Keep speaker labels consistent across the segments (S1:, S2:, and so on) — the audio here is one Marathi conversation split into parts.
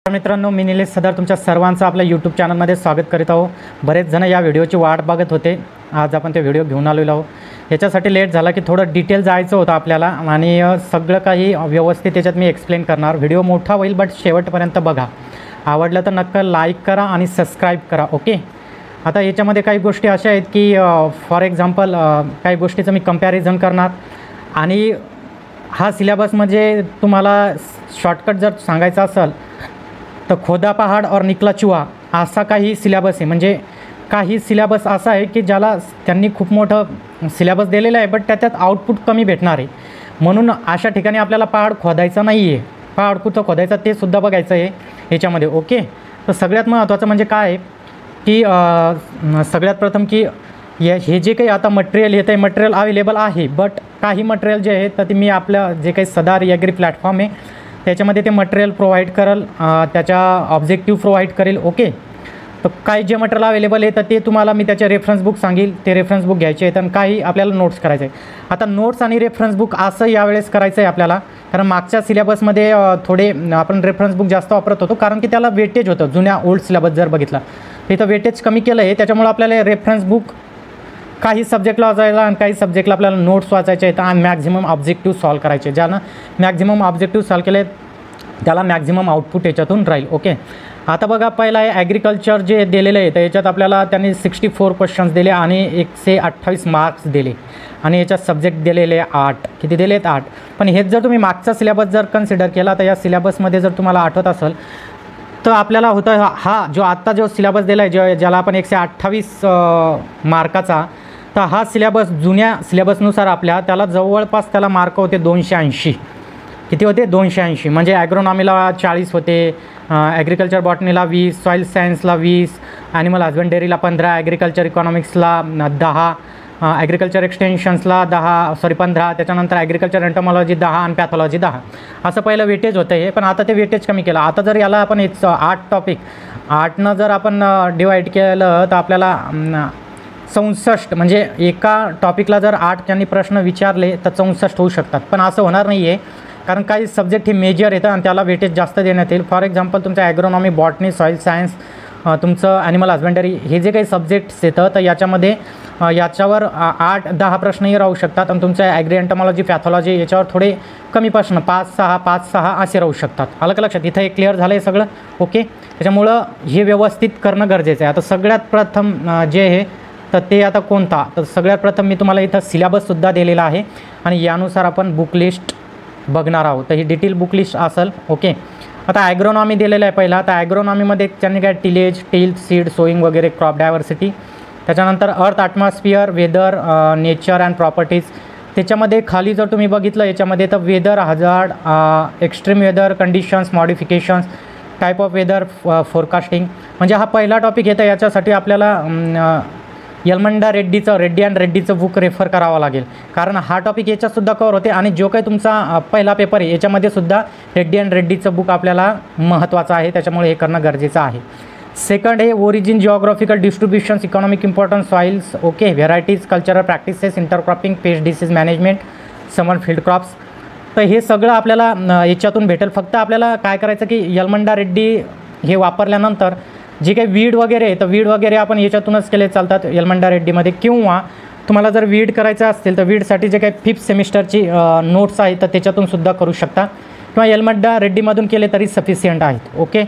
S1: मित्रांनो, मी निलेश सदार तुमच्या सर्वांचं आपल्या यूट्यूब चॅनलमध्ये स्वागत करीत आहो। बरेच जण या व्हिडिओची वाट बघत होते। आज आपण ते व्हिडिओ घेऊन आलेलो आहोत। याच्यासाठी लेट झाला की थोडं डिटेल जायचं होतं आपल्याला आणि सगळं काही व्यवस्थित त्याच्यात मी एक्सप्लेन करणार। व्हिडिओ मोठा होईल बट शेवटपर्यंत बघा। आवडलं तर नक्की लाईक करा आणि सबस्क्राईब करा। ओके, आता याच्यामध्ये काही गोष्टी अशा आहेत की फॉर एक्झाम्पल काही गोष्टीचं मी कंपॅरिझन करणार आणि हा सिलेबस म्हणजे तुम्हाला शॉर्टकट जर सांगायचा असेल तर खोदा पहाड़ और निकला चुहा असा काही सिलेबस आहे। म्हणजे काही सिलेबस असा आहे की ज्याला त्यांनी खूप मोठं सिलेबस दिलेलं आहे बट त्याच्यात आउटपुट कमी भेटणार आहे। म्हणून अशा ठिकाणी आपल्याला पहाड़ खोदायचा नाही आहे। पहाड़ कुठं खोदायचा ते सुद्धा बघायचं आहे याच्यामध्ये। ओके, तर सगळ्यात महत्त्वाचं म्हणजे काय आहे की सगळ्यात प्रथम की हे जे काही आता मटेरियल येतं आहे मटेरियल अवेलेबल आहे बट काही मटेरियल जे आहे तर ते मी आपल्या जे काही सदार ॲग्री प्लॅटफॉर्म आहे त्याच्यामध्ये ते मटेरियल प्रोव्हाइड करल, त्याच्या ऑब्जेक्टिव्ह प्रोव्हाइड करेल। ओके, तर काही जे मटेरियल अवेलेबल आहे तर ते तुम्हाला मी त्याचे रेफरन्स बुक सांगेल, ते रेफरन्स बुक घ्यायचे आहेत आणि काही आपल्याला नोट्स करायचे आहे। आता नोट्स आणि रेफरन्स बुक असं यावेळेस करायचं आहे आपल्याला, कारण मागच्या सिलेबसमध्ये थोडे आपण रेफरन्स बुक जास्त वापरत होतो कारण की त्याला वेटेज होतं। जुन्या ओल्ड सिलेबस जर बघितला तिथं वेटेज कमी केलं आहे, त्याच्यामुळे आपल्याला रेफरन्स बुक काही सब्जेक्टला वाचायला आणि काही सब्जेक्टला आपल्याला नोट्स वाचायचे आहेत आणि मॅक्झिमम ऑब्जेक्टिव्ह सॉल्व करायचे। ज्यानं मॅक्झिमम ऑब्जेक्टिव्ह सॉल्व केले त्याला मॅक्झिमम आउटपुट याच्यातून राहील। ओके, आता बघा पहिला आहे ॲग्रिकल्चर जे दिलेलं आहे तर याच्यात आपल्याला त्यांनी 64 क्वेश्चन्स दिले आणि 128 मार्क्स दिले आणि याच्यात सब्जेक्ट दिलेले 8, किती दिले आहेत 8। पण हेच जर तुम्ही मागचा सिलेबस जर कन्सिडर केला तर या सिलेबसमध्ये जर तुम्हाला आठवत असेल तर आपल्याला होतं हा जो आत्ता जो सिलेबस दिला आहे ज्याला आपण 128 मार्काचा, तर हा सिलेबस जुन्या सिलेबसनुसार आपल्या त्याला जवळपास त्याला मार्क होते 280। किती होते 280। म्हणजे ॲग्रोनॉमीला 40 होते, ॲग्रिकल्चर बॉटनीला 20, सॉईल सायन्सला 20, ॲनिमल हजबंडरीला 15, ॲग्रिकल्चर इकॉनॉमिक्सला 10, ॲग्रिकल्चर एक्सटेन्शन्सला 15, त्याच्यानंतर ॲग्रिकल्चर एंटोमॉलॉजी 10 आणि पॅथॉलॉजी 10 असं पहिलं वेटेज होतं हे। पण आता ते वेटेज कमी केलं। आता जर याला आपण 8 टॉपिक 8नं जर आपण डिवाईड केलं तर आपल्याला 64, म्हणजे एका टॉपिकला जर 8 त्यांनी प्रश्न विचारले तर 64 होऊ शकतात। पण असं होणार नाही आहे कारण काही सब्जेक्ट हे मेजर येतं आणि त्याला वेटेज जास्त देण्यात येईल। फॉर एक्झाम्पल तुमचं ॲग्रोनॉमी, बॉटनी, सॉईल सायन्स, तुमचं ॲनिमल हजबंडरी हे जे काही सब्जेक्ट्स येतं तर याच्यामध्ये याच्यावर 8-10 प्रश्नही राहू शकतात आणि तुमचं ॲग्री एंटोमॉलॉजी, पॅथॉलॉजी याच्यावर थोडे कमी प्रश्न 5-6 असे राहू शकतात। आलं का लक्षात? इथं एक क्लिअर झालं आहे सगळं। ओके, त्याच्यामुळं हे व्यवस्थित करणं गरजेचं आहे। आता सगळ्यात प्रथम जे आहे तर ते आता कोणता, तर सगळ्यात प्रथम मी तुम्हाला इथं सिलेबससुद्धा दिलेला आहे आणि यानुसार आपण बुक लिस्ट बघणार आहोत। तर ही डिटेल बुक लिस्ट असेल। ओके, आता ॲग्रोनॉमी दिलेलं आहे पहिला। तर ॲग्रोनॉमीमध्ये त्यांनी काय टिलेज, टील, सीड, सोईंग वगैरे, क्रॉप डायव्हर्सिटी, त्याच्यानंतर earth, atmosphere, weather, nature and properties. त्याच्यामध्ये खाली जर तुम्ही बघितलं याच्यामध्ये तर weather hazard, extreme weather conditions, modifications, type of weather forecasting, म्हणजे हा पहिला टॉपिक येतं। याच्यासाठी आपल्याला यलमंडा रेड्डीचं बुक रेफर करावं लागेल कारण हा टॉपिक याच्यातसुद्धा कवर होते आणि जो काही तुमचा पहिला पेपर आहे याच्यामध्ये सुद्धा रेड्डीचं बुक आपल्याला महत्त्वाचं आहे, त्याच्यामुळे हे करणं गरजेचं आहे। सेकंड आहे origin, geographical distributions, economic importance, soils, okay, varieties, cultural practices, intercropping, pest disease management, summer field crops. तर हे सगळं आपल्याला याच्यातून भेटेल। फक्त आपल्याला काय करायचं की यलमंडा रेड्डी हे वापरल्यानंतर जे काही वीड वगैरे आहे तर वीड वगैरे आपण याच्यातूनच केले चालतात यलमंडा रेड्डीमध्ये, किंवा तुम्हाला जर वीड करायचं असतील तर वीडसाठी जे काही 5th सेमिस्टरची नोट्स आहेत तर त्याच्यातूनसुद्धा करू शकता किंवा यलमंडा रेड्डीमधून केले तरी सफिशियंट आहेत। Okay,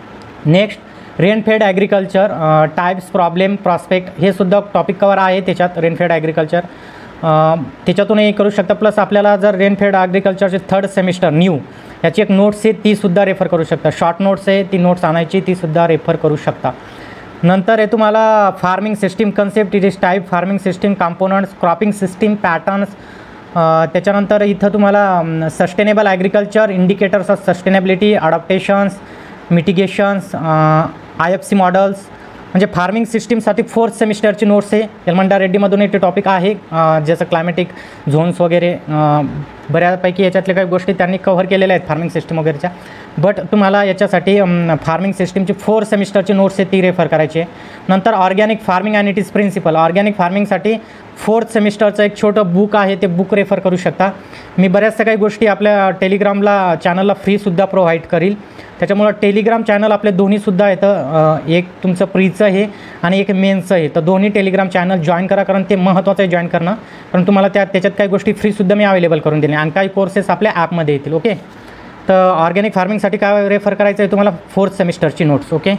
S1: next rainfed agriculture, types, problem, prospect हे सुद्धा टॉपिक कवर आहे त्याच्यात। रेनफेड ॲग्रिकल्चर त्याच्यातूनही करू शकता। प्लस आपल्याला जर रेनफेड ॲग्रिकल्चरचे 3rd सेमिस्टर न्यू याची एक नोट्स आहे तीसुद्धा रेफर करू शकता। शॉर्ट नोट्स आहे ती नोट्स आणायची, तीसुद्धा रेफर करू शकता। नंतर आहे तुम्हाला farming system concept, it is type, farming system components, cropping system patterns, त्याच्यानंतर इथं तुम्हाला sustainable agriculture, indicators of sustainability, adaptations, mitigations, IFC models, म्हणजे फार्मिंग सिस्टीमसाठी 4th सेमिस्टरची नोट्स आहे। यलमंडा रेड्डीमधून एक टॉपिक आहे ज्याचं क्लायमॅटिक झोन्स वगैरे बऱ्यापैकी याच्यातल्या काही गोष्टी त्यांनी कव्हर केलेल्या आहेत फार्मिंग सिस्टम वगैरेच्या. बट तुम्हाला याच्यासाठी फार्मिंग सिस्टमची 4 सेमिस्टरची नोट्स आहे ती रेफर करायची आहे. नंतर organic farming and it is principle, organic फार्मिंगसाठी 4th सेमिस्टरचं एक छोटं बुक आहे, ते बुक रेफर करू शकता. मी बऱ्याचशा काही गोष्टी आपल्या टेलिग्रामला चॅनलला फ्रीसुद्धा प्रोव्हाइड करील. त्याच्यामुळं टेलिग्राम चॅनल आपले दोन्हीसुद्धा येतं, एक तुमचं प्रीचं आहे आणि एक मेन्सचं आहे. तर दोन्ही टेलिग्राम चॅनल जॉईन करा, कारण ते महत्त्वाचं आहे जॉईन करणं. कारण तुम्हाला त्याच्यात काही गोष्टी फ्रीसुद्धा मी अवेलेबल करून दिले आणि काही कोर्सेस आपल्या ॲपमध्ये येतील. ओके, तर ऑर्गॅनिक फार्मिंगसाठी काय रेफर करायचं आहे तुम्हाला 4th सेमिस्टरची नोट्स. ओके,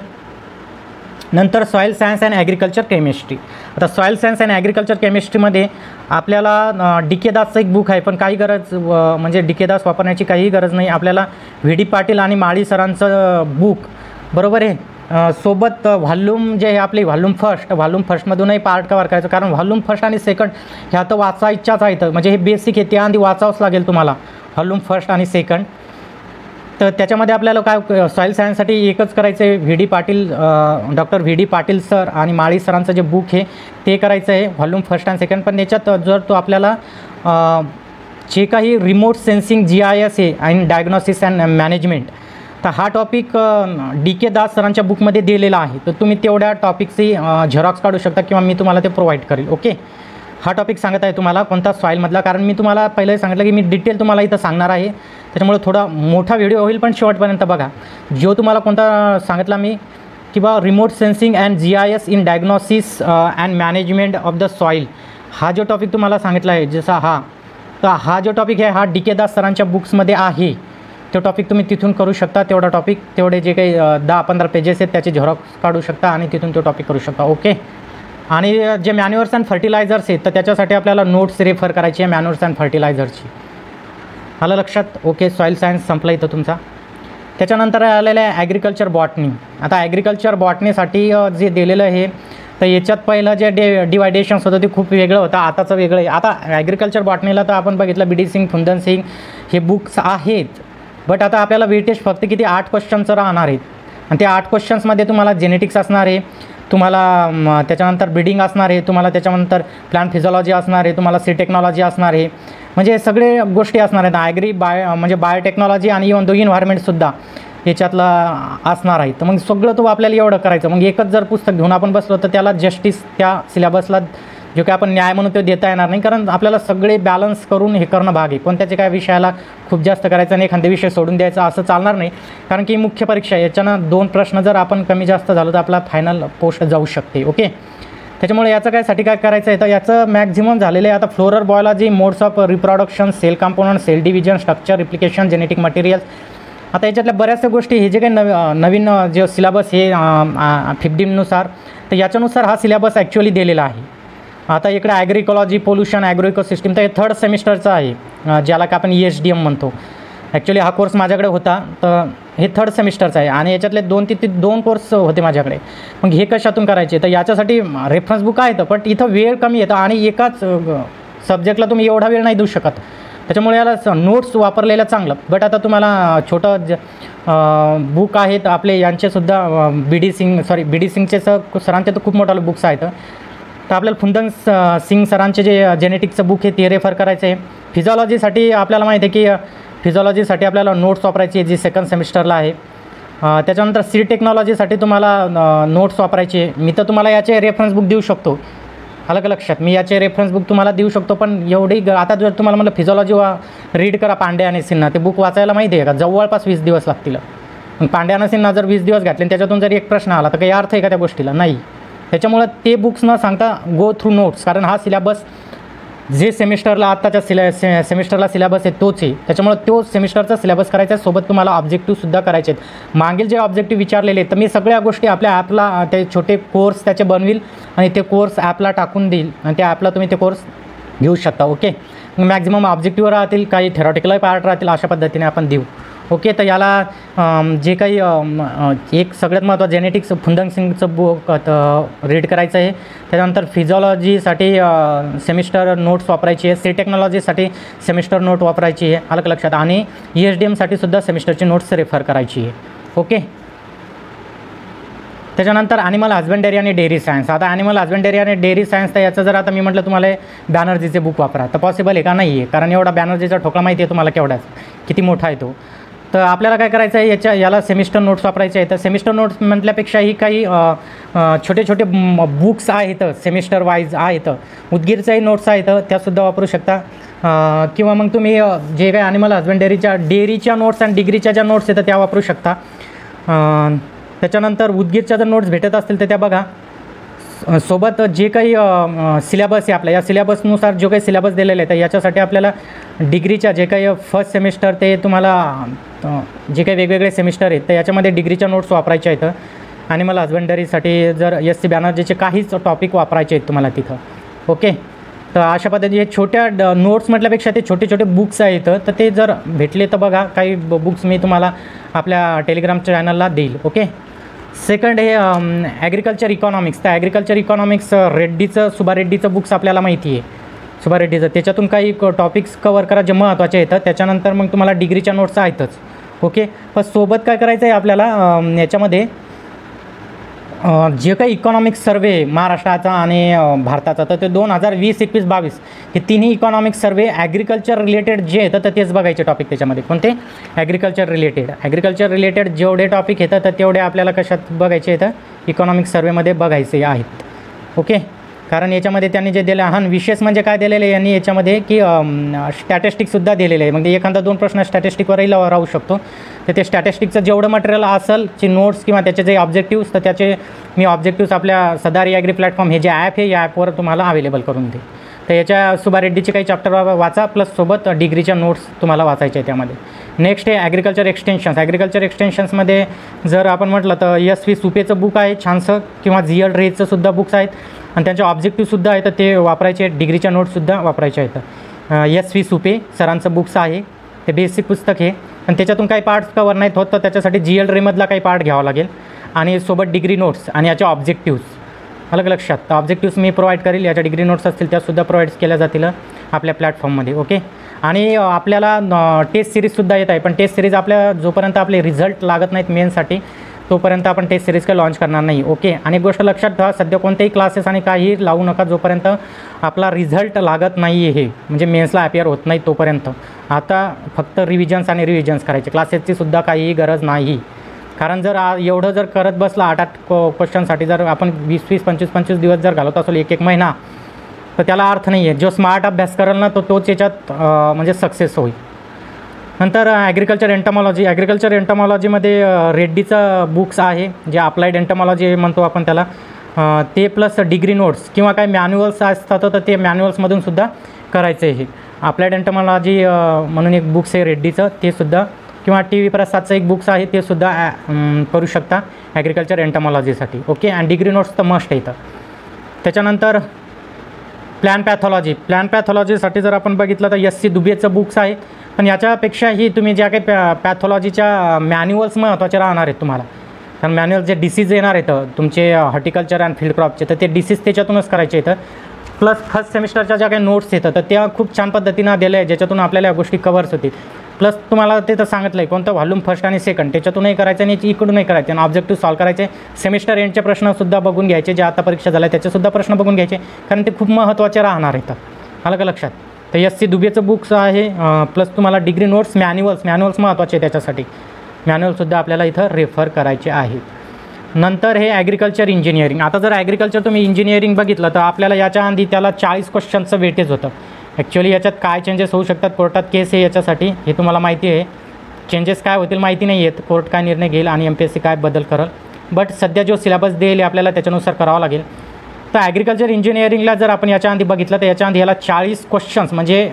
S1: नंतर soil science and agriculture chemistry. आता सॉईल सायन्स अँड ॲग्रिकल्चर केमिस्ट्रीमध्ये आपल्याला डी के दासचं एक बुक आहे, पण काही गरज म्हणजे डी के दास वापरण्याची काहीही गरज नाही. आपल्याला व्ही डी पाटील आणि माळी सरांचं बुक बरोबर आहे, सोबत व्हॉल्यूम जे आहे आपली व्हॉल्यूम फर्स्टमधूनही पार्ट कवर करायचं, कारण व्हॉल्यूम फर्स्ट आणि सेकंड ह्या तर वाचायच्याच आहेत. म्हणजे हे बेसिक आहे, त्याआधी वाचावंच लागेल तुम्हाला व्हॉल्यूम फर्स्ट आणि सेकंड. तर त्याच्यामध्ये आपल्याला काय सॉईल सायन्ससाठी एकच करायचं आहे, V D Patil doctor V D Patil sir आणि माळी सरांचं जे बुक आहे ते करायचं आहे व्हॉल्यूम फर्स्ट अँड सेकंड. पण याच्यात जर तो आपल्याला जे काही रिमोट सेन्सिंग GIS आहे आणि डायग्नॉसिस अँड मॅनेजमेंट, तर हा टॉपिक डी के दास सरांच्या बुकमध्ये दिलेला आहे. तर तुम्ही तेवढ्या टॉपिकची झेरॉक्स काढू शकता किंवा मी तुम्हाला ते प्रोव्हाइड करेल. ओके, हा टॉपिक सांगत आहे तुम्हाला कोणता सॉईलमधला, कारण मी तुम्हाला पहिले सांगितलं की मी डिटेल तुम्हाला इथं सांगणार आहे. त्याच्यामुळे थोडा मोठा व्हिडिओ होईल, पण शेवटपर्यंत बघा. जो तुम्हाला कोणता सांगितला मी किंवा remote sensing and GIS in diagnosis and management of the soil, हा जो टॉपिक तुम्हाला सांगितला आहे जसा तर हा जो टॉपिक आहे हा डी के दास सरांच्या बुक्समध्ये आहे. तो टॉपिक तुम्ही तिथून करू शकता. तेवढा टॉपिक तेवढे जे काही 10-15 पेजेस आहेत त्याचे झेरॉक्स काढू शकता आणि तिथून तो टॉपिक करू शकता. ओके, आणि जे मॅन्युअर्स अँड फर्टिलायझर्स आहेत तर त्याच्यासाठी आपल्याला नोट्स रेफर करायची आहे मॅन्युअर्स अँड फर्टिलायझरची. आलं लक्षात? ओके, सॉईल सायन्स संपला इथं तुमचा. त्याच्यानंतर आलेलं आहे ॲग्रिकल्चर बॉटनी. आता ॲग्रिकल्चर बॉटनीसाठी जे दिलेलं आहे तर याच्यात पहिलं जे डिवायडेशन्स होतं ते खूप वेगळं होतं, आताचं वेगळं आहे. आता ॲग्रिकल्चर बॉटनीला तर आपण बघितलं BD सिंग, फुंदन सिंग हे बुक्स आहेत. बट आता आपल्याला वेटेज फक्त किती 8 क्वेश्चनचं राहणार आहेत. आणि त्या 8 क्वेश्चन्समध्ये तुम्हाला जेनेटिक्स असणार आहे, तुम्हाला त्याच्यानंतर ब्रीडिंग असणार आहे, तुम्हाला त्याच्यानंतर प्लांट फिजिओलॉजी असणार आहे, तुम्हाला सी टेक्नॉलॉजी असणार आहे. म्हणजे सगळे गोष्टी असणार आहेत. म्हणजे बायोटेक्नॉलॉजी आणि इव्हन इन्व्हायरमेंटसुद्धा याच्यातलं असणार आहे. तर मग सगळं तो आपल्याला एवढं करायचं. मग एकच जर पुस्तक घेऊन आपण बसलो तर त्याला जस्टिस त्या सिलेबसला जो काय आपण न्याय म्हणून तो देता येणार नाही, कारण आपल्याला सगळे बॅलन्स करून हे करणं भाग आहे. कोणत्याचे काय विषयाला खूप जास्त करायचं आणि एखाद्या विषय सोडून द्यायचा असं चालणार नाही, कारण की मुख्य परीक्षा याच्यानं 2 प्रश्न जर आपण कमी जास्त झालो तर आपला फायनल पोस्ट जाऊ शकते. ओके, त्याच्यामुळे याचं कायसाठी काय करायचं आहे तर याचं मॅक्झिमम झालेलं आहे. आता floral biology, modes of reproduction, cell component, cell division, structure, replication, genetic materials. आता याच्यातल्या बऱ्याचशा गोष्टी हे जे काही नवीन जे सिलेबस हे 15नुसार तर याच्यानुसार हा सिलेबस ॲक्च्युअली दिलेला आहे. आता इकडे ॲग्रिकॉलॉजी, पोल्युशन, ॲग्रो इकोसिस्टम तर हे 3rd सेमिस्टरचं आहे, ज्याला का आपण ESDM म्हणतो. ॲक्च्युली हा कोर्स माझ्याकडे होता तर हे 3rd सेमिस्टरचं आहे आणि याच्यातले 2 कोर्स होते माझ्याकडे. मग हे कशातून करायचे तर याच्यासाठी रेफरन्स बुक आहेत, पण इथं वेळ कमी येतं आणि एकाच सब्जेक्टला तुम्ही एवढा वेळ नाही देऊ शकत. त्याच्यामुळे याला नोट्स वापरलेलं चांगलं. बट आता तुम्हाला छोटं बुक आहेत आपले यांचेसुद्धा BD सिंगचे सरांचे तर खूप मोठे बुक्स आहेत. तर आपल्याला फुंदन सिंग सरांचे जे जेनेटिक्सचं बुक आहे ते रेफर करायचं आहे. फिजिओलॉजीसाठी आपल्याला माहिती आहे की फिजिओलॉजीसाठी आपल्याला नोट्स वापरायची आहे जी 2nd सेमिस्टरला आहे. त्याच्यानंतर सी टेक्नॉलॉजीसाठी तुम्हाला नोट्स वापरायची आहे. मी तर तुम्हाला याचे रेफरन्स बुक देऊ शकतो, आलं का लक्षात? मी याचे रेफरन्स बुक तुम्हाला देऊ शकतो, पण एवढी आता जर तुम्हाला म्हटलं फिजिओलॉजी रीड करा पांडे आणि सिन्हा, ते बुक वाचायला माहिती आहे का जवळपास 20 दिवस लागतील. मग पांडे आणि सिन्हा जर 20 दिवस घातले आणि त्याच्यातून जर एक प्रश्न आला तर काही अर्थ आहे का त्या गोष्टीला? नाही. त्याच्यामुळं ते बुक्स न सांगता गो थ्रू नोट्स, कारण हा सिलेबस जे सेमिस्टरला आत्ताच्या सेमिस्टरला सिलेबस आहे तोच आहे. त्याच्यामुळे तो सेमिस्टरचा सिलेबस करायचा आहे, सोबत तुम्हाला ऑब्जेक्टिव्हसुद्धा करायचे आहेत. मागील जे ऑब्जेक्टिव्ह विचारलेले आहेत तर मी सगळ्या गोष्टी आपल्या ॲपला ते छोटे कोर्स त्याचे बनविल आणि ते कोर्स ॲपला टाकून देईल आणि त्या ॲपला तुम्ही ते कोर्स घेऊ शकता. ओके, मॅक्झिमम ऑब्जेक्टिव्ह राहतील, काही थेरॉटिकल पार्ट राहतील, अशा पद्धतीने आपण देऊ. ओके, तर याला जे काही एक सगळ्यात महत्त्वाचं जेनेटिक्स फुंदन सिंगचं बुक रीड करायचं आहे. त्याच्यानंतर फिजिओलॉजीसाठी सेमिस्टर नोट्स वापरायची आहे, सी टेक्नॉलॉजीसाठी सेमिस्टर नोट वापरायची आहे, आलं लक्षात? आणि ESDMसाठी सुद्धा सेमिस्टरची नोट्स रेफर करायची आहे. ओके, त्याच्यानंतर ॲनिमल हजबंडरी आणि डेअरी सायन्स. आता ॲनिमल हजबंडरी आणि डेअरी सायन्स, तर याचं जर आता मी म्हटलं तुम्हाला बॅनर्जीचे बुक वापरा, तर पॉसिबल आहे का? नाही आहे, कारण एवढा बॅनर्जीचा ठोकळा माहिती आहे तुम्हाला केवढाच, किती मोठा आहे तो. तर आपल्याला काय करायचं आहे, याला सेमिस्टर नोट्स वापरायचे आहेत. तर सेमिस्टर नोट्स म्हटल्यापेक्षाही काही छोटे छोटे बुक्स आहेत, सेमिस्टर वाईज आहेत, उदगीरच्याही नोट्स आहेत, त्यासुद्धा वापरू शकता. किंवा मग तुम्ही जे काही ॲनिमल हजबंडरीच्या डेअरीच्या नोट्स आणि डिग्रीच्या ज्या नोट्स येतात त्या वापरू शकता. त्याच्यानंतर उदगीरच्या जर नोट्स भेटत असतील तर त्या बघा. सोबत जे काही सिलेबस आहे आपल्या, या सिलेबसनुसार जो काही सिलेबस दिलेला आहे, तर याच्यासाठी आपल्याला डिग्रीच्या जे काही फर्स्ट सेमिस्टर ते तुम्हाला जे काही वेगवेगळे सेमिस्टर आहेत, तर याच्यामध्ये डिग्रीच्या नोट्स वापरायच्या आहेत. ॲनिमल हजबंडरीसाठी जर SC बॅनर्जीचे काहीच टॉपिक वापरायचे आहेत तुम्हाला तिथं. ओके, तर अशा पद्धतीने छोट्या नोट्स म्हटल्यापेक्षा ते छोटे छोटे बुक्स आहेत, तर ते जर भेटले तर बघा, काही बुक्स मी तुम्हाला आपल्या टेलिग्राम चॅनलला देईल. ओके. सेकंड हे ॲग्रिकल्चर इकॉनॉमिक्स. तर ॲग्रिकल्चर इकॉनॉमिक्स रेड्डीचं, सुबा रेड्डीचं बुक्स आपल्याला माहिती आहे, सुबा रेड्डीचं. त्याच्यातून काही टॉपिक्स कवर करा जे महत्त्वाचे येतात. त्याच्यानंतर मग तुम्हाला डिग्रीच्या नोट्स आहेतच. ओके, पण सोबत काय करायचं आहे आपल्याला याच्यामध्ये जे काही इकॉनॉमिक्स सर्वे महाराष्ट्राचा आणि भारताचा, तर ते 2020, 21, 22 हे तिन्ही इकॉनॉमिक्स सर्वे ॲग्रिकल्चर रिलेटेड जे येतं तर तेच बघायचे टॉपिक त्याच्यामध्ये. कोणते? Agriculture related. ॲग्रिकल्चर रिलेटेड जेवढे टॉपिक येतात तर तेवढे आपल्याला कशात बघायचे येतं? इकॉनॉमिक्स सर्वेमध्ये बघायचे आहेत. ओके, कारण याच्यामध्ये त्यांनी जे दिलं, हां विशेष म्हणजे काय दिलेलं आहे यांनी याच्यामध्ये की स्टॅटिस्टिक्ससुद्धा दिलेलं आहे. मग एखादा 2 प्रश्न स्टॅटिस्टिकवरही राहू शकतो. तर ते स्टॅटिस्टिकचं जेवढं मटेरियल असेल, चे नोट्स किंवा त्याचे जे ऑब्जेक्टिव्स, तर त्याचे मी ऑब्जेक्टिव्स आपल्या सदारी ॲग्री प्लॅटफॉर्म हे जे ॲप आहे, या ॲपवर तुम्हाला अवेलेबल करून दे. तर याच्या सुबा रेड्डीचे काही चॅप्टर वाचा, प्लस सोबत डिग्रीच्या नोट्स तुम्हाला वाचायचे आहे त्यामध्ये. नेक्स्ट आहे ॲग्रिकल्चर एक्सटेन्शन्स. ॲग्रिकल्चर एक्सटेन्शन्समध्ये जर आपण म्हटलं तर SV सुपेचं बुक आहे छानसं, किंवा GL रेजचं सुद्धा बुक्स आहेत आणि त्यांचे ऑब्जेक्टिव्हसुद्धा आहेत, ते वापरायचे आहेत. डिग्रीच्या नोट्ससुद्धा वापरायचे आहेत. SV सुपे सरांचं बुक्स आहे, ते बेसिक पुस्तक आहे. पण त्याच्यातून काही पार्ट्स कवर नाहीत होत, तर त्याच्यासाठी GL रेमधला काही पार्ट घ्यावा लागेल. आणि सोबत डिग्री नोट्स आणि याच्या ऑब्जेक्टिव्स अलग लक्षात. तर ऑब्जेक्टिव्स मी प्रोव्हाइड करेल, याच्या डिग्री नोट्स असतील त्यासुद्धा प्रोव्हाइड केल्या जातील आपल्या प्लॅटफॉर्ममध्ये. ओके, आणि आपल्याला टेस्ट सिरीजसुद्धा येत आहे, पण टेस्ट सिरीज आपल्या जोपर्यंत आपले रिझल्ट लागत नाहीत मेनसाठी, तोपर्यंत आपण टेस्ट सिरीज काही लॉन्च करणार नाही. ओके, आणि एक गोष्ट लक्षात ठेवा, सध्या कोणतेही क्लासेस आणि काही लावू नका जोपर्यंत आपला रिझल्ट लागत नाही आहे, हे म्हणजे मेन्सला अपियर होत नाही तोपर्यंत. आता फक्त रिव्हिजन्स आणि रिव्हिजन्स करायचे, क्लासेसची सुद्धा काहीही गरज नाही. कारण जर एवढं जर करत बसला 8-8 क्वेश्चनसाठी, जर आपण 20-20, 25-25 दिवस जर घालवत असलो, 1-1 महिना, तर त्याला अर्थ नाही आहे. जो स्मार्ट अभ्यास करेल ना, तोच याच्यात म्हणजे सक्सेस होईल. नंतर ॲग्रिकल्चर एंटमॉलॉजी. ॲग्रिकल्चर एंटमॉलॉजीमध्ये रेड्डीचं बुक्स आहे, जे अप्लाइड एंटमॉलॉजी म्हणतो आपण त्याला, ते प्लस डिग्री नोट्स किंवा काही मॅन्युअल्स असतात, तर ते मॅन्युअल्समधून सुद्धा करायचं आहे. अप्लाइड एंटमॉलॉजी म्हणून एक बुक्स आहे रेड्डीचं, ते सुद्धा, किंवा TV प्रसादचं एक बुक्स आहे, ते सुद्धा करू शकता ॲग्रिकल्चर एंटमॉलॉजीसाठी. ओके, आणि डिग्री नोट्स तर मस्ट येतं. त्याच्यानंतर प्लॅन पॅथॉलॉजी. प्लॅन पॅथॉलॉजीसाठी जर आपण बघितलं तर SC दुबेचं बुक्स आहे, पण याच्यापेक्षाही तुम्ही ज्या काही पॅथॉलॉजीच्या मॅन्युअल्स महत्त्वाचे राहणार आहेत तुम्हाला. कारण मॅन्युअल जे डिसीज येणार आहेत तुमचे हॉर्टिकल्चर अँड फील्ड क्रॉपचे, तर ते डिसीज त्याच्यातूनच करायचे येतं. प्लस फर्स्ट सेमिस्टरच्या ज्या काही नोट्स येतात तर त्या खूप छान पद्धतीनं दिल्या आहे, ज्याच्यातून आपल्याला या गोष्टी कवर्स होतील. प्लस तुम्हाला ते तर सांगितलं आहे कोणतं व्हॉल्यूम फर्स्ट आणि सेकंड, त्याच्यातूनही करायचं आणि इकडूनही करायचे, आणि ऑब्जेक्टिव्ह सॉल्व करायचे. सेमिस्टर एंडचे प्रश्नसुद्धा बघून घ्यायचे, जे आता परीक्षा झाल्या त्याचेसुद्धा प्रश्न बघून घ्यायचे, कारण ते खूप महत्त्वाचे राहणार आहेत. अलग लक्षात. तर SC दुबेचं बुक्स आहे, प्लस तुम्हाला डिग्री नोट्स, मॅन्युअल्स महत्त्वाचे आहे, त्याच्यासाठी मॅन्युअलसुद्धा आपल्याला इथं रेफर करायचे आहे. नंतर हे ॲग्रिकल्चर इंजिनिअरिंग. आता जर ॲग्रिकल्चर तुम्ही इंजिनिअरिंग बघितलं तर आपल्याला याच्या आधी त्याला 40 क्वेश्चनचं वेटेज होतं. ॲक्च्युअली याच्यात काय चेंजेस होऊ शकतात, कोर्टात केस आहे याच्यासाठी, हे तुम्हाला माहिती आहे. चेंजेस काय होतील माहिती नाही आहेत, कोर्ट काय निर्णय घेईल आणि MPSC काय बदल करेल, बट सध्या जो सिलेबस देईल आपल्याला त्याच्यानुसार करावं लागेल. तर ॲग्रिकल्चर इंजिनिअरिंगला जर आपण याच्या आधी बघितलं तर याच्या आधी याला 40 क्वेश्चन्स म्हणजे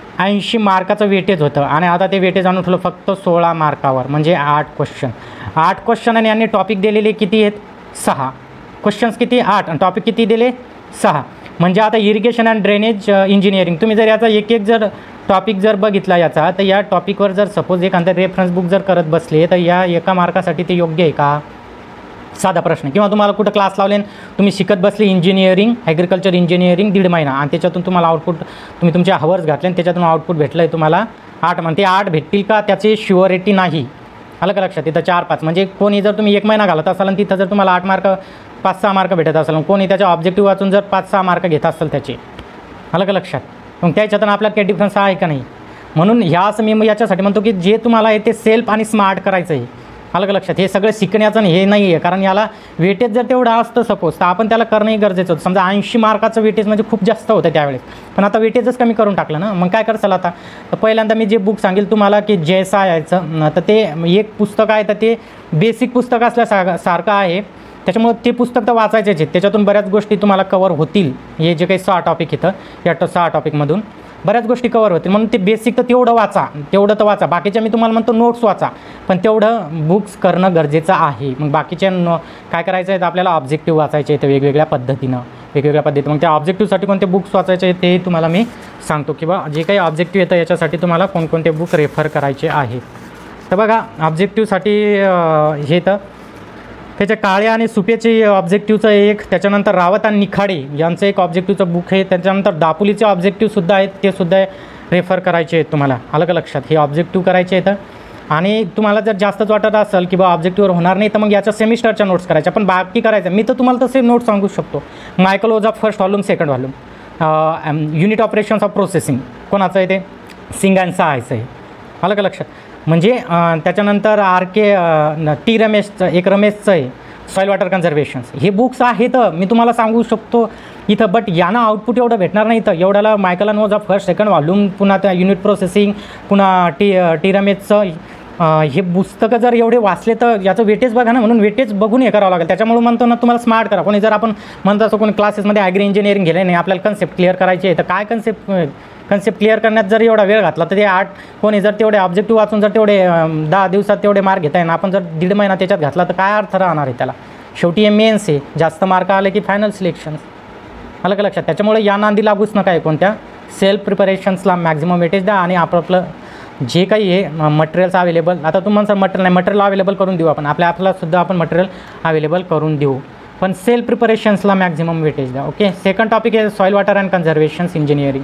S1: 80 मार्काचं वेटेज होतं, आणि आता ते वेटेज आणून ठेवलं फक्त 16 मार्कावर, म्हणजे 8 क्वेश्चन. आणि यांनी टॉपिक दिलेले किती आहेत? 6. क्वेश्चन्स किती? 8, आणि टॉपिक किती दिले? 6. म्हणजे आता इरिगेशन अँड ड्रेनेज इंजिनिअरिंग, तुम्ही जर याचा एक जर टॉपिक जर बघितला याचा, तर या टॉपिकवर जर सपोज एखादा रेफरन्स बुक जर करत बसले, तर या एका मार्कासाठी ते योग्य आहे का? साधा प्रश्न. किंवा तुम्हाला कुठं क्लास लावले, तुम्ही शिकत बसले इंजिनिअरिंग, ॲग्रिकल्चर इंजिनिअरिंग 1.5 महिना, आणि त्याच्यातून तुम्हाला आउटपुट, तुम्ही तुमचे हवर्स घातले आणि त्याच्यातून आउटपुट भेटलं आहे तुम्हाला 8. म्हणते 8 भेटतील का त्याची शुअरिटी नाही. आलं का लक्षात. तिथं 4-5 म्हणजे कोणी जर तुम्ही 1 महिना घालत असाल आणि तिथं जर तुम्हाला 8 मार्क 5-6 मार्क भेटत असेल, कोणी त्याच्या ऑब्जेक्टिव्ह वाचून जर 5-6 मार्क घेत असेल त्याचे, आलं का लक्षात. मग त्याच्यातून आपल्याला काही डिफरन्स आहे का नाही. म्हणून ह्या असं मी याच्यासाठी म्हणतो की जे तुम्हाला आहे ते सेल्फ आणि स्मार्ट करायचं आहे. आलं का लक्षात. हे सगळं शिकण्याचं हे नाही आहे, कारण याला वेटेज जर तेवढं असतं सपोज तर आपण त्याला करणंही गरजेचं होतं. समजा 80 मार्काचं वेटेज म्हणजे खूप जास्त होतं त्यावेळेस, पण आता वेटेजच कमी करून टाकलं ना. मग काय करसाल आता. तर पहिल्यांदा मी जे बुक सांगेल तुम्हाला की JSI यायचं, तर ते एक पुस्तक आहे, तर ते बेसिक पुस्तक असल्यासारखं आहे. त्याच्यामुळं ते पुस्तक तर वाचायचेच आहे. त्याच्यातून बऱ्याच गोष्टी तुम्हाला कवर होतील. हे जे काही 6 टॉपिक इथं या 6 टॉपिकमधून बऱ्याच गोष्टी कवर होतील. म्हणून ते बेसिक तर तेवढं वाचा. बाकीच्या मी तुम्हाला म्हणतो नोट्स वाचा, पण तेवढं बुक्स करणं गरजेचं आहे. मग बाकीच्या काय करायचं आहे तर आपल्याला ऑब्जेक्टिव्ह वाचायचे आहेत वेगवेगळ्या पद्धतीनं. मग त्या ऑब्जेक्टिव्हसाठी कोणते बुक्स वाचायचे आहेत ते तुम्हाला मी सांगतो, किंवा जे काही ऑब्जेक्टिव्ह येतं याच्यासाठी तुम्हाला कोणकोणते बुक रेफर करायचे आहेत. तर बघा ऑब्जेक्टिव्हसाठी हे तर त्याच्या काळ्या आणि सुपेचे ऑब्जेक्टिव्हचं एक, त्याच्यानंतर रावत आणि निखाडे यांचं एक ऑब्जेक्टिव्हचं बुक आहे. त्याच्यानंतर दापोलीचे ऑब्जेक्टिव्हसुद्धा आहेत, ते सुद्धा रेफर करायचे आहेत तुम्हाला. आलं का लक्षात. हे ऑब्जेक्टिव्ह करायचे आहेत. आणि तुम्हाला जर जास्तच वाटत असेल की बा ऑब्जेक्टिव्हवर होणार नाही तर मग याच्या सेमिस्टरच्या नोट्स करायच्या, पण बाकी करायचं मी तर तुम्हाला तसे नोट्स सांगू शकतो. Michael Ojha first volume, second volume, unit operations of processing कोणाचं आहे ते सिंग अँड सायचं आहे. आलं का लक्षात. म्हणजे त्याच्यानंतर टी रमेशचं एक रमेशचं आहे सॉईल वॉटर कन्झर्वेशन्स. हे बुक्स आहेत मी तुम्हाला सांगू शकतो इथं, बट यांना आउटपुट एवढं भेटणार नाही. तर एवढ्याला Michael and Ojha first second volume, पुन्हा त्या युनिट प्रोसेसिंग, पुन्हा टी रमेशचं हे पुस्तकं जर एवढे वाचले तर याचं वेटेज बघा ना. म्हणून वेटेज बघून हे करावं लागेल. त्याच्यामुळे म्हणतो ना तुम्हाला स्मार्ट करा. कोणी जर आपण म्हणतो असं कोणी क्लासेसमध्ये ॲग्री इंजिनिअरिंग गेले नाही, आपल्याला कन्सेप्ट क्लिअर करायची आहे, तर काय कन्सेप्ट क्लिअर करण्यात जर एवढा वेळ घातला तर ते कोणी जर तेवढे ऑब्जेक्टिव्ह वाचून जर तेवढे 10 दिवसात तेवढे मार्क घेता येईल, आपण जर 1.5 महिना त्याच्यात घातला तर काय अर्थ राहणार आहे त्याला. शेवटी हे मेन्स आहे, जास्त मार्क आले की फायनल सिलेक्शन. आलं का लक्षात. त्याच्यामुळे या नांदी लागूच नका आहे. कोणत्या सेल्फ प्रिपरेशन्सला मॅक्झिमम वेटेज द्या आणि आपलं जे काही आहे मटेरियल्स अवेलेबल, आता तुम्हाला मटेरियल अवेलेबल करून देऊ आपण, आपल्यासुद्धा आपण मटेरियल अवेलेबल करून देऊ, पण सेल्फ प्रिपरेशन्सला मॅक्झिमम वेटेज द्या. ओके. सेकंड टॉपिक आहे soil water and conservations engineering.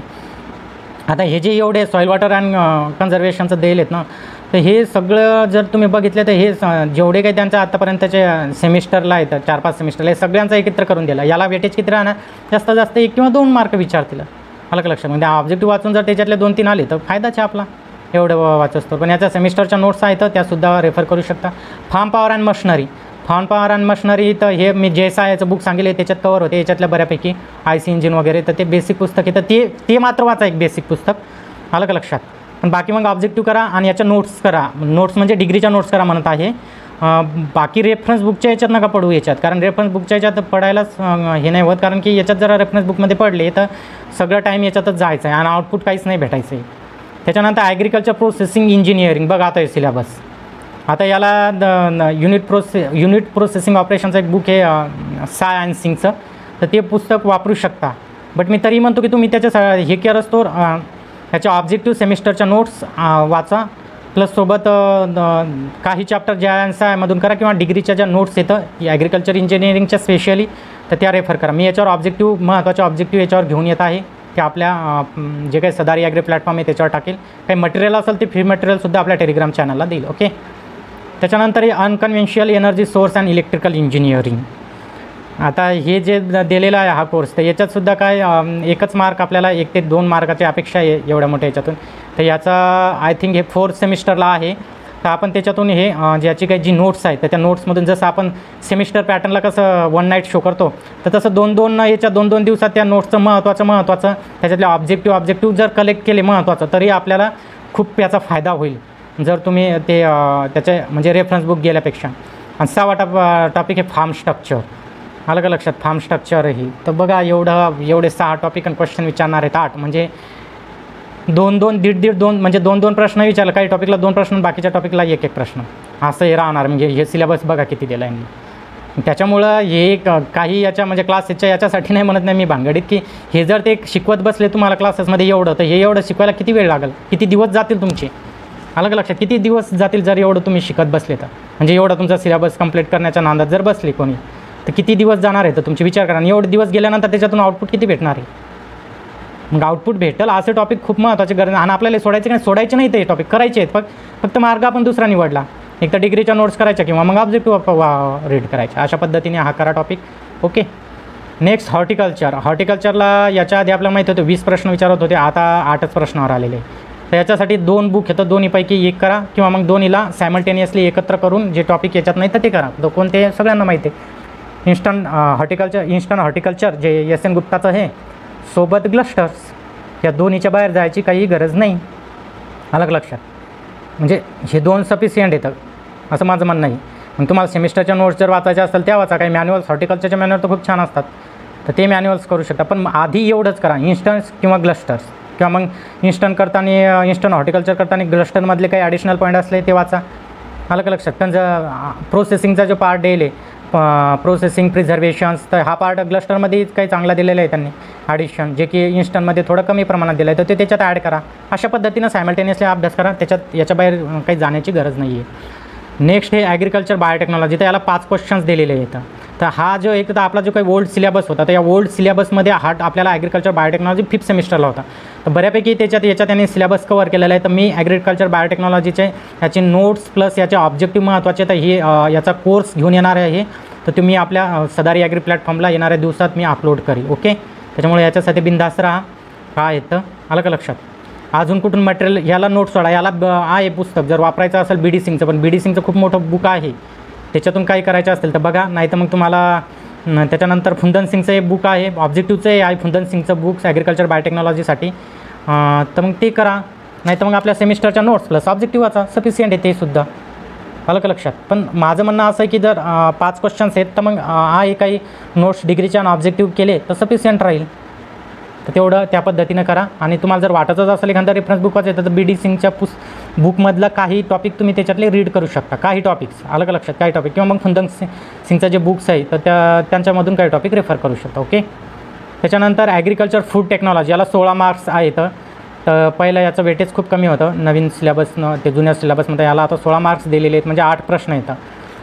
S1: आता हे जे एवढे सॉईल वॉटर अँड कन्झर्वेशनचं देईल आहेत ना, तर हे सगळं जर तुम्ही बघितलं तर हे जेवढे काही त्यांच्या आत्तापर्यंतचे सेमिस्टरला आहेत 4-5 सेमिस्टरला हे सगळ्यांचा एकत्र करून दिला. याला वेटेज किती राहणार, जास्तीत जास्त 1 किंवा 2 मार्क विचारतील. आलं का लक्षात. म्हणजे ऑब्जेक्टिव्ह वाचून जर त्याच्यातले 2-3 आले तर फायदाच आहे आपला, एवढं वाचतो. पण याच्या सेमिस्टरच्या नोट्स आहेत त्यासुद्धा रेफर करू शकता. फार्म पॉवर अँड मशनरी तर हे मी JSI याचं बुक सांगितले त्याच्यात कवर होते. याच्यातल्या बऱ्यापैकी IC इंजिन वगैरे, तर ते बेसिक पुस्तक आहे, तर ते मात्र वाचा एक बेसिक पुस्तक. आलं का लक्षात. पण बाकी मग ऑब्जेक्टिव्ह करा आणि याच्या नोट्स करा. नोट्स म्हणजे डिग्रीच्या नोट्स करा म्हणत आहे. बाकी रेफरन्स बुकच्या याच्यात नका पडू याच्यात, कारण रेफरन्स बुकच्या याच्यात पडायलाच हे नाही होत, कारण की याच्यात जरा रेफरन्स बुकमध्ये पडले तर सगळं टाईम याच्यातच जायचं आहे आणि आउटपुट काहीच नाही भेटायचं आहे. त्याच्यानंतर ॲग्रिकल्चर प्रोसेसिंग इंजिनिअरिंग बघा आता आहे सिलेबस. आता याला युनिट प्रोसेसिंग ऑपरेशनचं एक बुक आहे साय अँड सिंगचं, तर ते पुस्तक वापरू शकता. बट मी तरी म्हणतो की तुम्ही त्याच्या हे केलं तो ह्याच्या ऑब्जेक्टिव्ह सेमिस्टरच्या नोट्स वाचा, प्लस सोबत काही चॅप्टर JSI करा, किंवा डिग्रीच्या ज्या नोट्स येतं ॲग्रिकल्चर इंजिनिअरिंगच्या स्पेशली, तर त्या रेफर करा. मी याच्यावर ऑब्जेक्टिव्ह महत्त्वाचे ऑब्जेक्टिव्ह याच्यावर घेऊन येत आहे. ते आपल्या जे काही सदारी ॲग्री प्लॅटफॉर्म आहे त्याच्यावर टाकेल. काही मटेरियल असेल ते फ्री मटेरियलसुद्धा आपल्या टेलिग्राम चॅनलला देईल. ओके. त्याच्यानंतर unconventional energy source and electrical engineering. आता हे जे दिलेलं आहे हा कोर्स, तर याच्यातसुद्धा काय एकच मार्क आपल्याला 1 ते 2 मार्काची अपेक्षा आहे एवढ्या मोठ्या याच्यातून. तर याचा आय थिंक हे 4th सेमिस्टरला आहे. तर आपण त्याच्यातून हे ज्याची काही जी नोट्स आहेत तर त्या नोट्समधून जसं आपण सेमिस्टर पॅटर्नला कसं 1 नाईट शो करतो, तर तसं 2-2 दिवसात त्या नोट्सचं महत्त्वाचं त्याच्यातले ऑब्जेक्टिव्ह जर कलेक्ट केले महत्त्वाचं, तरी आपल्याला खूप याचा फायदा होईल जर तुम्ही ते त्याचे म्हणजे रेफरन्स बुक गेल्यापेक्षा. आणि 6वा टॉपिक आहे फार्म स्ट्रक्चर. आलं का लक्षात. फार्म स्ट्रक्चर ही तर बघा एवढे 6 टॉपिक आणि क्वेश्चन विचारणार आहेत 8, म्हणजे 2 म्हणजे 2 प्रश्न विचारलं. काही टॉपिकला 2 प्रश्न, बाकीच्या टॉपिकला 1 प्रश्न, असं हे राहणार. म्हणजे हे सिलेबस बघा किती दिला आहे. त्याच्यामुळं हे काही याच्या म्हणजे क्लासेसच्या याच्यासाठी नाही म्हणत नाही मी भानगडीत, की हे जर ते शिकवत बसले तुम्हाला क्लासेसमध्ये एवढं, तर हे एवढं शिकवायला किती वेळ लागेल, किती दिवस जातील तुमचे. आलं का लक्षात. किती दिवस जातील जर एवढं तुम्ही शिकत बसले तर, म्हणजे एवढा तुमचा सिलेबस कंप्लीट करण्याच्या नादात जर बसले कोणी, तर किती दिवस जाणार आहे. तर तुमचे विचार करा. आणि एवढे दिवस गेल्यानंतर त्याच्यातून आउटपुट किती भेटणार आहे. मग आउटपुट भेटेल असे टॉपिक खूप महत्त्वाचे गरज. आणि आपल्याला सोडायचे नाही ते टॉपिक करायचे आहेत, फक्त मार्ग आपण दुसरा निवडला. एक तर डिग्रीच्या नोट्स करायच्या किंवा मग ऑब्जेक्टिव्ह रीड करायच्या. अशा पद्धतीने हा करा टॉपिक. ओके. Next horticulture. हॉर्टिकल्चरला याच्या आधी आपल्याला माहिती होतं 20 प्रश्न विचारत होते, आता 8च प्रश्नावर आलेले. तर याच्यासाठी 2 बुक येतं, दोन्हीपैकी एक करा किंवा मग दोन्हीला सायमल्टेनियसली एकत्र करून जे टॉपिक याच्यात नाही तर ते करा. तर कोणते सगळ्यांना माहिती आहे. इन्स्टंट हॉर्टिकल्चर जे SN गुप्ताचं आहे, सोबत क्लस्टर्स, या दोन्हीच्या बाहेर जायची काही गरज नाही. अलग लक्षात. म्हणजे हे 2 सफिशियंट येतं असं माझं म्हणणं आहे. मग तुम्हाला सेमिस्टरच्या नोट्स जर वाचायच्या असतील त्या वाचा. काही मॅन्युअल्स हॉर्टिकल्चरच्या मॅन्युअल तर खूप छान असतात, तर ते मॅन्युअल्स करू शकता. पण आधी एवढंच करा, इन्स्टन्स किंवा क्लस्टर्स, किंवा मग इन्स्टंट हॉर्टिकल्चर करताना क्लस्टरमधले काही ॲडिशनल पॉईंट असले ते वाचा. अलग लक्षात. पण जर प्रोसेसिंगचा जो पार्ट दिले, प्रोसेसिंग प्रिझर्वेशन्स, तर हा पार्ट क्लस्टरमध्ये काही चांगला दिलेला आहे त्यांनी ॲडिशन, जे की इन्स्टंटमध्ये थोडं कमी प्रमाणात दिलं आहे, तर ते त्याच्यात ॲड करा. अशा पद्धतीनं सायमल्टेनियसली अभ्यास करा. त्याच्यात याच्या बाहेर काही जाण्याची गरज नाही आहे. नेक्स्ट हे ॲग्रिकल्चर बायोटेक्नॉलॉजी. तर याला 5 क्वेश्चन्स दिलेले आहेत. तर हा जो एक तर आपला जो काही ओल्ड सिलेबस होता, तर या ओल्ड सिलेबसमध्ये हा आपल्याला ॲग्रिकल्चर बायोटेक्नॉलॉजी 5th सेमिस्टरला होता. तर बऱ्यापैकी याच्यात त्यांनी सिलेबस कवर केलेला आहे. तर मी ॲग्रिकल्चर बायोटेक्नॉलॉजीचे याचे नोट्स प्लस याचे ऑब्जेक्टिव्ह महत्त्वाचे, तर हे याचा कोर्स घेऊन येणार आहे. तर तुम्ही आपल्या सदारी ॲग्री प्लॅटफॉर्मला येणाऱ्या दिवसात मी अपलोड करील. ओके. त्याच्यामुळे याच्यासाठी बिंदास्त राहा. काय येतं अलग लक्षात. अजून कुठून मटेरियल, याला नोट्स सोडा. याला आहे पुस्तक जर वापरायचं असेल BD सिंगचं, पण BD सिंगचं खूप मोठं बुक आहे, त्याच्यातून काही करायचं असेल तर बघा. नाही तर मग तुम्हाला त्याच्यानंतर फुंदन सिंगचं एक बुक आहे, ऑब्जेक्टिव्हचं आहे फुंदन सिंगचं बुक्स ॲग्रिकल्चर बायोटेक्नॉलॉजीसाठी, तर मग ते करा. नाही तर मग आपल्या सेमिस्टरच्या नोट्स प्लस ऑब्जेक्टिव्ह वाचा, सफिशियंट आहे ते सुद्धा. अलग लक्षात. पण माझं म्हणणं असं आहे की जर 5 क्वेश्चन्स आहेत तर मग आहे काही नोट्स डिग्रीच्या ऑब्जेक्टिव्ह केले तर सफिशियंट राहील. तर तेवढं त्या पद्धतीनं करा. आणि तुम्हाला जर वाटतच असेल एखादा रेफरन्स बुक वाचायचं तर BD सिंगच्या बुकमधलं काही टॉपिक तुम्ही त्याच्यातले रीड करू शकता. काही टॉपिक्स अलग लक्षात, काही टॉपिक, किंवा मग फुंदन सिंगचं जे बुक्स आहे तर त्यांच्यामधून काही टॉपिक रेफर करू शकता. ओके. त्याच्यानंतर ॲग्रिकल्चर फूड टेक्नॉलॉजी, याला 16 मार्क्स आहेत. तर पहिलं याचं वेटेज खूप कमी होतं नवीन सिलेबसनं, ते जुन्या सिलेबसमध्ये. याला आता 16 मार्क्स दिलेले आहेत, म्हणजे 8 प्रश्न येतात.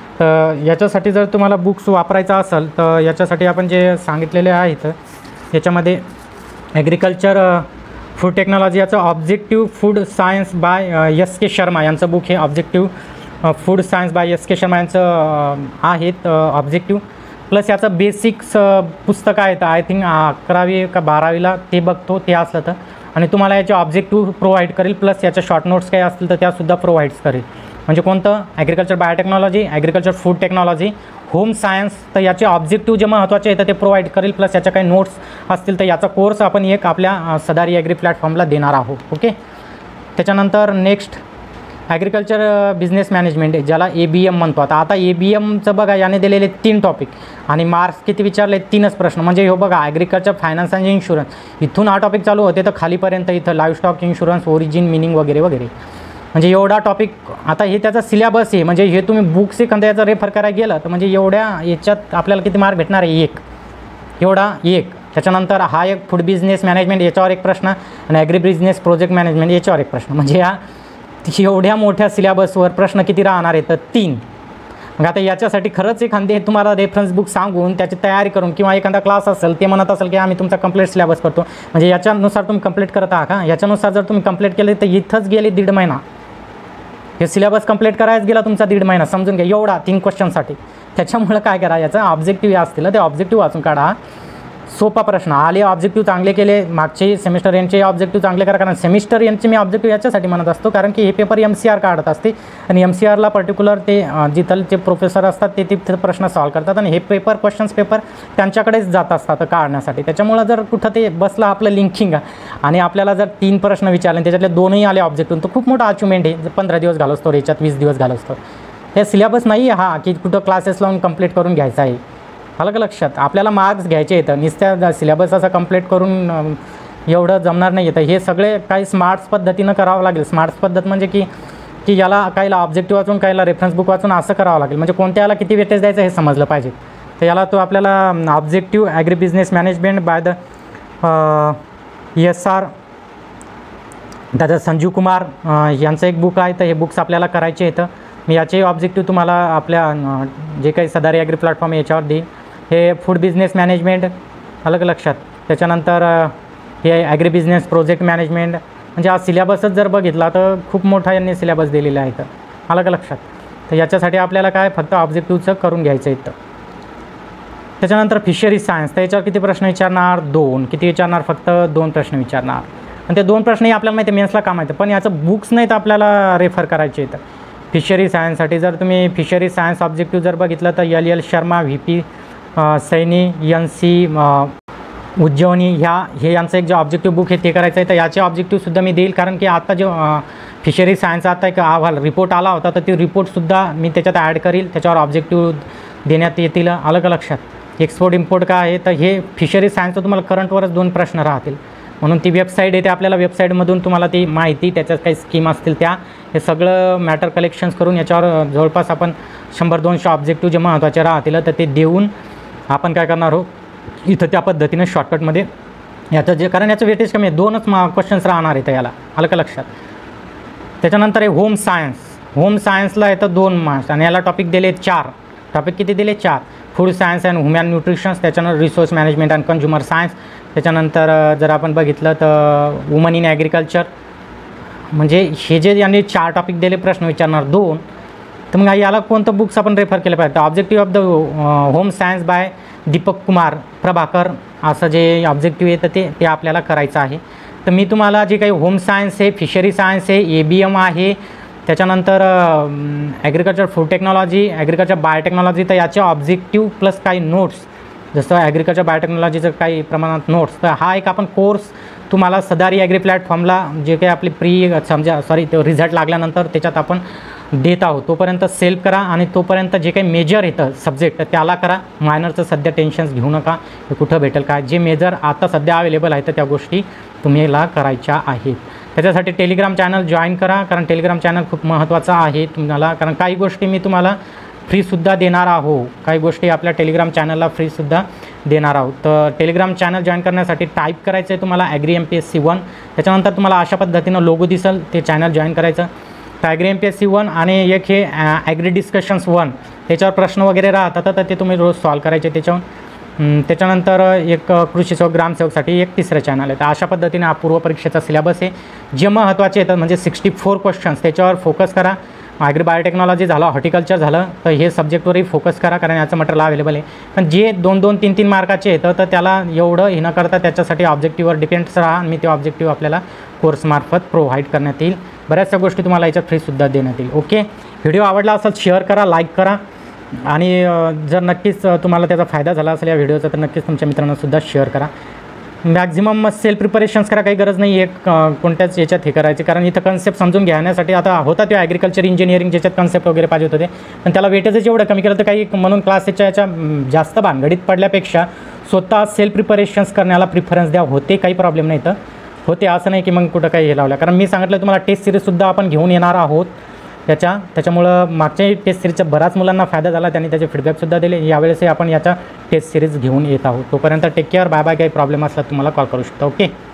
S1: तर याच्यासाठी जर तुम्हाला बुक्स वापरायचा असेल तर याच्यासाठी आपण जे सांगितलेले आहेत याच्यामध्ये ॲग्रिकल्चर फूड टेक्नॉलॉजी याचं objective food science by SK Sharma यांचं बुक हे objective food science by SK Sharma यांचं आहेत ऑब्जेक्टिव्ह. प्लस याचं बेसिक्स पुस्तक आहे, तर आय थिंक 11वी का 12वीला ते बघतो ते असलं तर. आणि तुम्हाला याचे ऑब्जेक्टिव्ह प्रोव्हाइड करेल, प्लस याच्या शॉर्ट नोट्स काही असतील तर त्यासुद्धा प्रोव्हाइड्स करेल. म्हणजे कोणतं agriculture biotechnology, agriculture food technology, home science, तर याचे ऑब्जेक्टिव्ह जे महत्त्वाचे आहेत ते प्रोव्हाइड करेल. प्लस याच्या काही नोट्स असतील तर याचा कोर्स आपण एक आपल्या सदारी ॲग्री प्लॅटफॉर्मला देणार आहोत. ओके. त्याच्यानंतर नेक्स्ट ॲग्रिकल्चर बिझनेस मॅनेजमेंट, ज्याला ABM म्हणतो. आता ABMचं बघा, याने दिलेले 3 टॉपिक आणि मार्क्स किती विचारले, 3च प्रश्न. म्हणजे हे बघा ॲग्रिकल्चर फायनान्स आणि इन्शुरन्स, इथून हा टॉपिक चालू होते तर खालीपर्यंत इथं livestock insurance, origin, meaning वगैरे वगैरे. म्हणजे एवढा टॉपिक. आता हे त्याचा सिलेबस आहे, म्हणजे हे तुम्ही बुक्स एखाद्या याचा रेफर करायला गेलं तर म्हणजे एवढ्या याच्यात आपल्याला किती मार्क भेटणार आहे, 1 एवढा 1. त्याच्यानंतर हा एक फूड बिझनेस मॅनेजमेंट याच्यावर एक प्रश्न, आणि ॲग्री बिझनेस प्रोजेक्ट मॅनेजमेंट याच्यावर एक प्रश्न. म्हणजे या एवढ्या मोठ्या सिलेबसवर प्रश्न किती राहणार आहे, तर 3. मग आता याच्यासाठी खरंच एखादे तुम्हाला रेफरन्स बुक सांगून त्याची तयारी करून, किंवा एखादा क्लास असेल ते म्हणत असेल की आम्ही तुमचा कंप्लीट सिलेबस करतो, म्हणजे याच्यानुसार तुम्ही कंप्लीट करत आहात का, याच्यानुसार जर तुम्ही कंप्लीट केले तर इथंच गेले 1.5 महिना. हे सिलेबस कंप्लीट करायच गेला तुमचा 1.5 महिना, समजून घ्या, एवढा 3 क्वेश्चनसाठी. त्याच्यामुळं काय करा, याचा ऑब्जेक्टिव्ह असतील ते ऑब्जेक्टिव्ह वाचून काढा. सोपा प्रश्न आले, ऑब्जेक्टिव्ह चांगले केले. मागचे सेमिस्टर यांचे ऑब्जेक्टिव्ह चांगले करा, कारण सेमिस्टर यांचे मी ऑब्जेक्टिव्ह याच्यासाठी म्हणत असतो कारण की हे पेपर MCR काढत असते, आणि MCRला पर्टिक्युलर ते जिथलचे प्रोफेसर असतात ते तिथे प्रश्न सॉल्व करतात, आणि हे पेपर क्वेश्चन्स पेपर त्यांच्याकडेच जात असतात काढण्यासाठी. त्याच्यामुळं जर कुठं ते बसलं आपलं लिंकिंग, आणि आपल्याला जर 3 प्रश्न विचारले त्याच्यातले 2ही आले ऑब्जेक्टिव्ह, तर खूप मोठा अचिव्हमेंट आहे. 15 दिवस घालवतो याच्यात, 20 दिवस घालवतो. हे सिलेबस नाही हा की कुठं क्लासेस लावून कंप्लीट करून घ्यायचा आहे. अलग लक्षात. आपल्याला मार्क्स घ्यायचे येतं, नुसत्या सिलेबस असा कंप्लीट करून एवढं जमणार नाही येतं. हे सगळे काही स्मार्ट्स पद्धतीनं करावं लागेल. स्मार्ट्स पद्धत म्हणजे की याला काहीला ऑब्जेक्टिव्ह वाचून, काहीला रेफरन्स बुक वाचून असं करावं लागेल. म्हणजे कोणत्याला किती वेटेज द्यायचं हे समजलं पाहिजे. तर याला तो आपल्याला objective agri business management by the SR Dada Sanjeev Kumar यांचं एक बुक आहे. तर हे बुक्स आपल्याला करायचे येतं. मी याचे ऑब्जेक्टिव्ह तुम्हाला आपल्या जे काही सदारी ॲग्री प्लॅटफॉर्म याच्यावर देईन. हे फूड बिझनेस मॅनेजमेंट अलग लक्षात. त्याच्यानंतर हे ॲग्री बिझनेस प्रोजेक्ट मॅनेजमेंट. म्हणजे हा सिलेबसच जर बघितला तर खूप मोठा यांनी सिलेबस दिलेला आहे. तर अलग लक्षात. तर याच्यासाठी आपल्याला काय फक्त ऑब्जेक्टिव्हचं करून घ्यायचं आहे. त्याच्यानंतर फिशरीज सायन्स, तर याच्यावर किती प्रश्न विचारणार? 2. किती विचारणार? फक्त 2 प्रश्न विचारणार. आणि ते 2 प्रश्नही आपल्याला माहिती आहे मेन्सला का माहिती आहे, पण याचं बुक्स नाहीत आपल्याला रेफर करायचे आहेत. फिशरी सायन्ससाठी जर तुम्ही फिशरी सायन्स ऑब्जेक्टिव्ह जर बघितलं तर LL Sharma, VP Saini, NC उज्जवनी हे यांचं एक जे ऑब्जेक्टिव्ह बुक आहे ते करायचं आहे. तर याचे ऑब्जेक्टिव्हसुद्धा मी देईल, कारण की आता जो फिशरी सायन्सचा आता एक अहवाल रिपोर्ट आला होता, तर ते रिपोर्टसुद्धा मी त्याच्यात ॲड करील. त्याच्यावर ऑब्जेक्टिव्ह देण्यात येतील. आलं का लक्षात? एक्सपोर्ट इम्पोर्ट काय आहे, तर हे फिशरी सायन्सचं तुम्हाला करंटवरच 2 प्रश्न राहतील. म्हणून ती वेबसाईट आहे, ते आपल्याला वेबसाईटमधून तुम्हाला ती माहिती, त्याच्यात काही स्कीम असतील त्या, हे सगळं मॅटर कलेक्शन्स करून याच्यावर जवळपास आपण 100-200 ऑब्जेक्टिव्ह जे महत्त्वाचे राहतील तर ते देऊन आपण काय करणार आहोत, इथं त्या पद्धतीने शॉर्टकटमध्ये याचं जे, कारण याचं वेटेज कमी आहे, 2च क्वेश्चन्स राहणार आहेत याला. आलं का लक्षात? त्याच्यानंतर आहे होम सायन्स. होम सायन्सला येतं 2 मार्क्स आणि याला टॉपिक दिले 4. टॉपिक किती दिले? 4. Food science and human nutritions, त्याच्यानंतर resource management and consumer science, त्याच्यानंतर जर आपण बघितलं तर वुमन इन ॲग्रिकल्चर. म्हणजे हे जे यांनी 4 टॉपिक दिले, प्रश्न विचारणार 2. तर मग याला कोणतं बुक्स आपण रेफर केलं पाहिजे? Objective of the home science by Deepak Kumar Prabhakar, असं जे ऑब्जेक्टिव्ह आहे तर ते आपल्याला करायचं आहे. तर मी तुम्हाला जे काही होम सायन्स आहे, फिशरी सायन्स आहे, ABM आहे, त्याच्यानंतर agriculture food technology, agriculture biotechnology, तर याचे ऑब्जेक्टिव्ह प्लस काही नोट्स, जसं ॲग्रिकल्चर बायोटेक्नॉलॉजीचं काही प्रमाणात नोट्स, तर हा एक आपण कोर्स तुम्हाला सदारी ॲग्री प्लॅटफॉर्मला जे काही आपली तो रिझल्ट लागल्यानंतर त्याच्यात आपण देत आहोत. तोपर्यंत सेल्फ करा आणि तोपर्यंत जे काही मेजर येतं सब्जेक्ट त्याला करा. मायनरचं सध्या टेन्शन्स घेऊ नका, हे कुठं भेटेल काय. जे मेजर आता सध्या अवेलेबल आहे तर त्या गोष्टी तुम्हाला करायच्या आहेत. त्याच्यासाठी टेलिग्राम चॅनल जॉईन करा, कारण टेलिग्राम चॅनल खूप महत्त्वाचा आहे तुम्हाला, कारण काही गोष्टी मी तुम्हाला फ्रीसुद्धा देणार आहोत. काही गोष्टी आपल्या टेलिग्राम चॅनलला फ्रीसुद्धा देणार आहोत. तर टेलिग्राम चॅनल जॉईन करण्यासाठी टाईप करायचं आहे तुम्हाला ॲग्री MPSC 1. त्याच्यानंतर तुम्हाला अशा पद्धतीनं लोगो दिसेल, ते चॅनल जॉईन करायचं. तर ॲग्री MPSC 1 आणि एक हे ॲग्री डिस्कशन्स 1, त्याच्यावर प्रश्न वगैरे राहतात तर ते तुम्ही रोज सॉल्व करायचे त्याच्यावर. त्याच्यानंतर एक कृषी सेवक ग्रामसेवकसाठी एक 3रं चॅनल आहे. तर अशा पद्धतीने हा पूर्व परीक्षेचा सिलेबस आहे. जे महत्त्वाचे येतात म्हणजे 64 क्वेश्चन्स, त्याच्यावर फोकस करा. ॲग्री बायोटेक्नॉलॉजी झालं, हॉर्टिकल्चर झालं, तर हे सब्जेक्टवरही फोकस करा, कारण याचं मटेरियल अवेलेबल आहे. पण जे 2-2, 3-3 मार्काचे येतं तर त्याला एवढं हे न करता त्याच्यासाठी ऑब्जेक्टिव्हवर डिपेंड्स राहा आणि मी ते ऑब्जेक्टिव्ह आपल्याला कोर्समार्फत प्रोव्हाइड करण्यात येईल. बऱ्याचशा गोष्टी तुम्हाला याच्यात फ्रीसुद्धा देण्यात येईल. ओके, व्हिडिओ आवडला असेल शेअर करा, लाईक करा आणि जर नक्कीच तुम्हाला त्याचा फायदा झाला असेल या व्हिडिओचा तर नक्कीच तुमच्या मित्रांनासुद्धा शेअर करा. मॅक्झिमम सेल्फ प्रिपरेशन्स करा, काही गरज नाही आहे कोणत्याच याच्यात हे करायचे, कारण इथं कन्सेप्ट समजून घेण्यासाठी आता होता तो ॲग्रिकल्चर इंजिनिअरिंग ज्याच्यात कन्सेप्ट वगैरे पाहिजे होते पण त्याला वेटेजच एवढं कमी केलं तर काही म्हणून क्लासेसच्या याच्या जास्त भानगडीत पडल्यापेक्षा स्वतः सेल्फ प्रिपरेशन्स करण्याला प्रिफरन्स द्या. होते काही प्रॉब्लेम नाही तर होते, असं नाही की मग कुठं काही हे लावलं. कारण मी सांगितलं तुम्हाला टेस्ट सिरीजसुद्धा आपण घेऊन येणार आहोत त्याच्यामुळं मागच्याही टेस्ट सिरीजचा बऱ्याच मुलांना फायदा झाला, त्यांनी त्याचे फीडबॅकसुद्धा दिले. यावेळेसही आपण याचा टेस्ट सिरीज घेऊन येत आहोत. तोपर्यंत टेक केअर, बाय बाय. काही प्रॉब्लेम असला तुम्हाला कॉल करू शकता. ओके.